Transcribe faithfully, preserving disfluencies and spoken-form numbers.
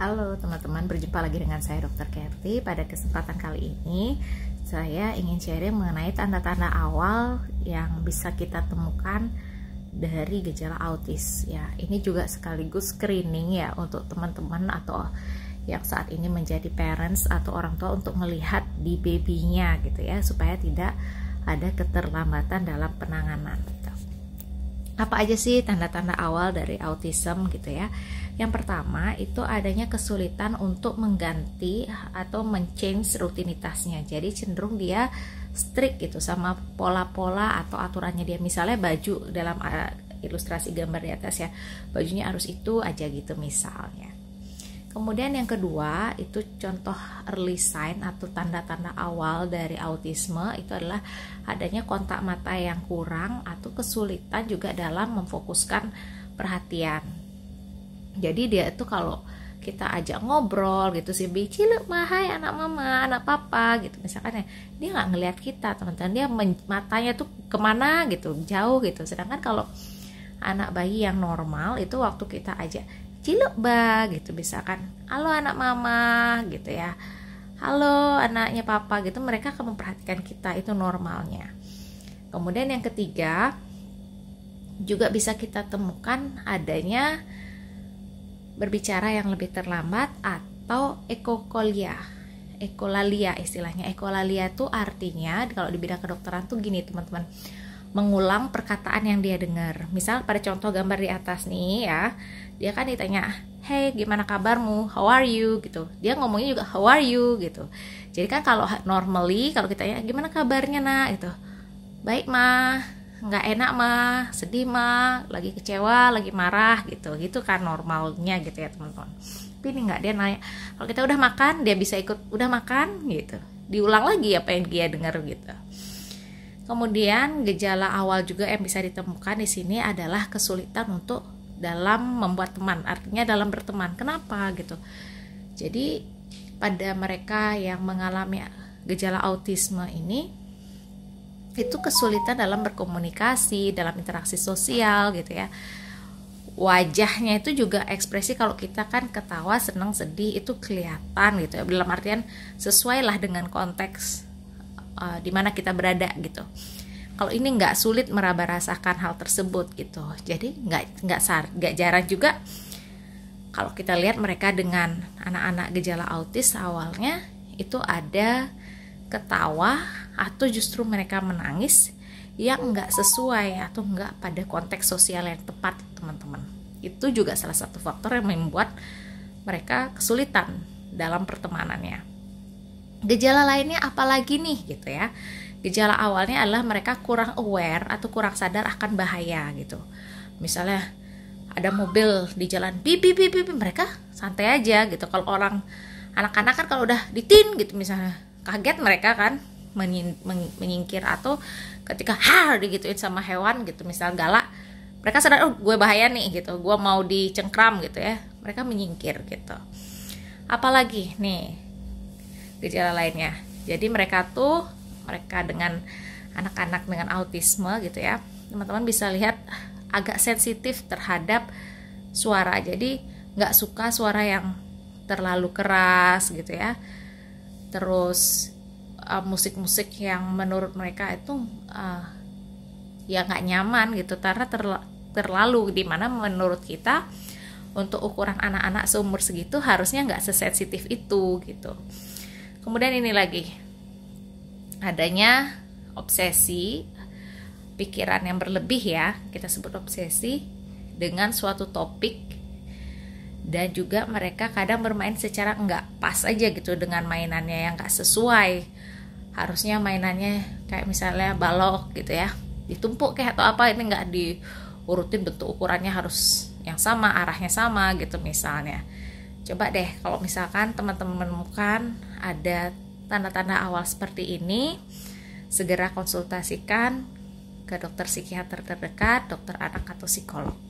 Halo teman-teman, berjumpa lagi dengan saya Dokter Kerti. Pada kesempatan kali ini saya ingin sharing mengenai tanda-tanda awal yang bisa kita temukan dari gejala autis ya. Ini juga sekaligus screening ya untuk teman-teman atau yang saat ini menjadi parents atau orang tua untuk melihat di babynya gitu ya, supaya tidak ada keterlambatan dalam penanganan gitu. Apa aja sih tanda-tanda awal dari autism gitu ya? Yang pertama itu adanya kesulitan untuk mengganti atau men-change rutinitasnya. Jadi cenderung dia strict gitu sama pola-pola atau aturannya dia. Misalnya baju dalam ilustrasi gambar di atas ya, bajunya harus itu aja gitu misalnya. Kemudian yang kedua itu contoh early sign atau tanda-tanda awal dari autisme itu adalah adanya kontak mata yang kurang atau kesulitan juga dalam memfokuskan perhatian. Jadi dia itu kalau kita ajak ngobrol gitu sih, ciluk mah hai anak mama, anak papa gitu misalkan ya, dia nggak ngelihat kita teman-teman, dia matanya tuh kemana gitu, jauh gitu. Sedangkan kalau anak bayi yang normal itu waktu kita ajak ciluk ba gitu misalkan, halo anak mama gitu ya, halo anaknya papa gitu, mereka akan memperhatikan kita, itu normalnya. Kemudian yang ketiga juga bisa kita temukan adanya berbicara yang lebih terlambat atau ekokolia, ekolalia istilahnya. Ekolalia tuh artinya kalau di bidang kedokteran tuh gini teman-teman, mengulang perkataan yang dia dengar. Misal pada contoh gambar di atas nih ya, dia kan ditanya, hey gimana kabarmu, how are you gitu, dia ngomongnya juga how are you gitu. Jadi kan kalau normally kalau kita tanya gimana kabarnya nak itu, baik mah, nggak enak mah, sedih mah, lagi kecewa, lagi marah gitu, gitu kan normalnya gitu ya teman-teman. Tapi ini nggak, dia nanya kalau kita udah makan, dia bisa ikut udah makan gitu, diulang lagi apa yang dia dengar gitu. Kemudian gejala awal juga yang bisa ditemukan di sini adalah kesulitan untuk dalam membuat teman, artinya dalam berteman. Kenapa gitu? Jadi pada mereka yang mengalami gejala autisme ini itu kesulitan dalam berkomunikasi, dalam interaksi sosial gitu ya. Wajahnya itu juga ekspresi, kalau kita kan ketawa, senang, sedih itu kelihatan gitu ya. Dalam artian sesuai lah dengan konteks Uh, di mana kita berada gitu. Kalau ini nggak sulit meraba rasakan hal tersebut gitu. Jadi nggak nggak sar nggak jarang juga kalau kita lihat mereka dengan anak-anak gejala autis awalnya itu ada ketawa atau justru mereka menangis yang nggak sesuai atau nggak pada konteks sosial yang tepat teman-teman. Itu juga salah satu faktor yang membuat mereka kesulitan dalam pertemanannya. Gejala lainnya apalagi nih gitu ya. Gejala awalnya adalah mereka kurang aware atau kurang sadar akan bahaya gitu. Misalnya ada mobil di jalan bip bip bip bip, mereka santai aja gitu. Kalau orang anak-anak kan kalau udah ditin gitu misalnya, kaget mereka kan menyingkir, atau ketika har digituin sama hewan gitu misal galak, mereka sadar oh gue bahaya nih gitu, gue mau dicengkram gitu ya, mereka menyingkir gitu. Apalagi nih gejala lainnya. Jadi mereka tuh mereka dengan anak-anak dengan autisme gitu ya, teman-teman bisa lihat agak sensitif terhadap suara. Jadi nggak suka suara yang terlalu keras gitu ya. Terus uh, musik-musik yang menurut mereka itu uh, ya nggak nyaman gitu, karena terla- terlalu dimana menurut kita untuk ukuran anak-anak seumur segitu harusnya nggak sesensitif itu gitu. Kemudian ini lagi, adanya obsesi, pikiran yang berlebih ya, kita sebut obsesi dengan suatu topik. Dan juga mereka kadang bermain secara enggak pas aja gitu dengan mainannya yang enggak sesuai. Harusnya mainannya kayak misalnya balok gitu ya, ditumpuk kayak atau apa, ini enggak diurutin, bentuk ukurannya harus yang sama, arahnya sama gitu misalnya. Coba deh kalau misalkan teman-teman menemukan ada tanda-tanda awal seperti ini, segera konsultasikan ke dokter psikiater terdekat, dokter anak atau psikolog.